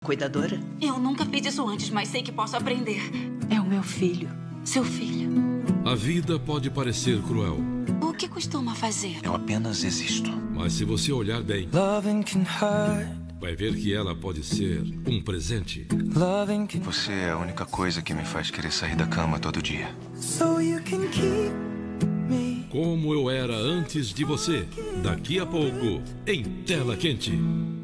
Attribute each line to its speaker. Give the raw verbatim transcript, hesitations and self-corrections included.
Speaker 1: Cuidadora?
Speaker 2: Eu nunca fiz isso antes, mas sei que posso aprender.
Speaker 1: É o meu filho.
Speaker 2: Seu filho.
Speaker 3: A vida pode parecer cruel.
Speaker 2: O que costuma fazer?
Speaker 4: Eu apenas existo.
Speaker 3: Mas se você olhar bem, vai ver que ela pode ser um presente.
Speaker 4: Você é a única coisa que me faz querer sair da cama todo dia.
Speaker 3: Como eu era antes de você. Daqui a pouco, em Tela Quente.